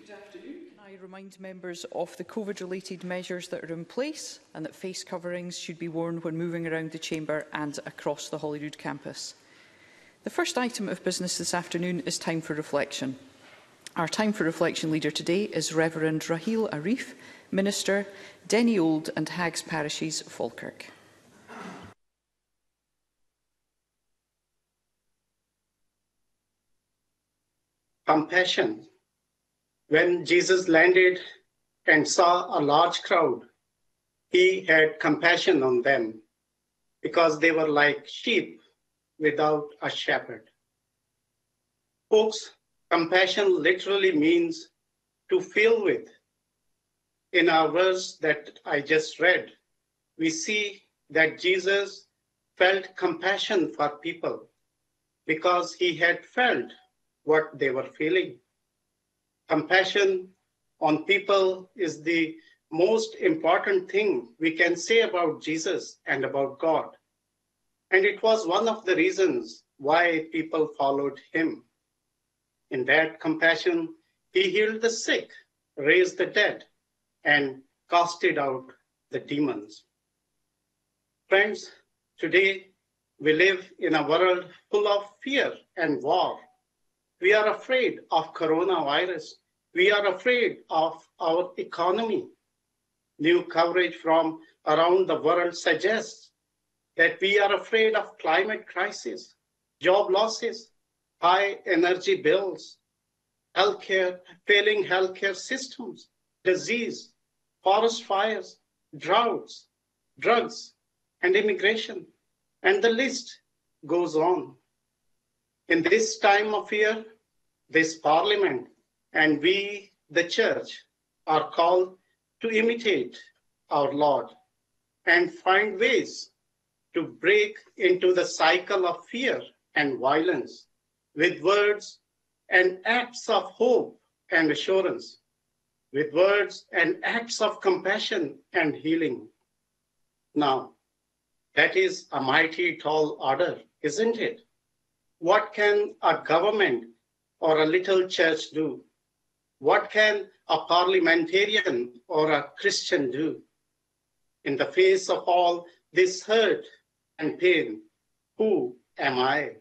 I remind members of the COVID-related measures that are in place and that face coverings should be worn when moving around the chamber and across the Holyrood campus. The first item of business this afternoon is time for reflection. Our time for reflection leader today is Reverend Raheel Arif, Minister, Denny Old and Haggs Parishes, Falkirk. Compassion. When Jesus landed and saw a large crowd, he had compassion on them because they were like sheep without a shepherd. Folks, compassion literally means to feel with. In our verse that I just read, we see that Jesus felt compassion for people because he had felt what they were feeling. Compassion on people is the most important thing we can say about Jesus and about God. And it was one of the reasons why people followed him. In that compassion, he healed the sick, raised the dead, and casted out the demons. Friends, today we live in a world full of fear and war. We are afraid of coronavirus. We are afraid of our economy. New coverage from around the world suggests that we are afraid of climate crisis, job losses, high energy bills, failing healthcare systems, disease, forest fires, droughts, drugs, and immigration. And the list goes on. In this time of fear, this Parliament and we, the Church, are called to imitate our Lord and find ways to break into the cycle of fear and violence with words and acts of hope and assurance, with words and acts of compassion and healing. Now, that is a mighty tall order, isn't it? What can a government or a little church do? What can a parliamentarian or a Christian do? In the face of all this hurt and pain, who am I?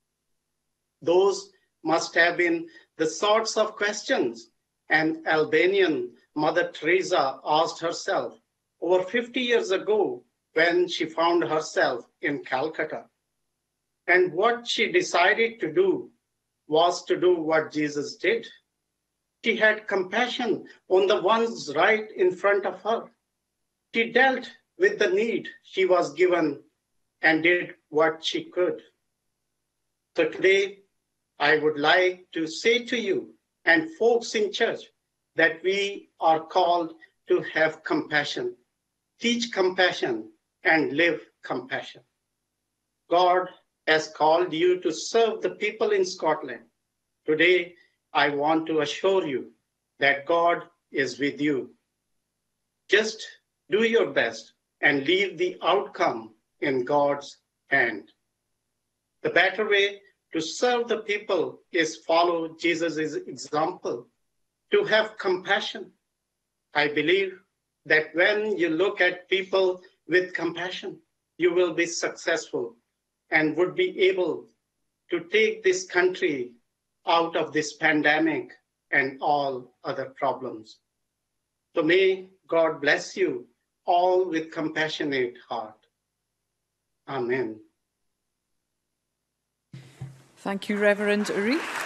Those must have been the sorts of questions an Albanian Mother Teresa asked herself over 50 years ago when she found herself in Calcutta. And what she decided to do was to do what Jesus did. She had compassion on the ones right in front of her. She dealt with the need she was given and did what she could. So today, I would like to say to you and folks in church that we are called to have compassion, teach compassion, and live compassion. God has called you to serve the people in Scotland. Today, I want to assure you that God is with you. Just do your best and leave the outcome in God's hand. The better way to serve the people is follow Jesus' example, to have compassion. I believe that when you look at people with compassion, you will be successful and would be able to take this country out of this pandemic and all other problems. So may God bless you all with compassionate heart. Amen. Thank you, Reverend Arif.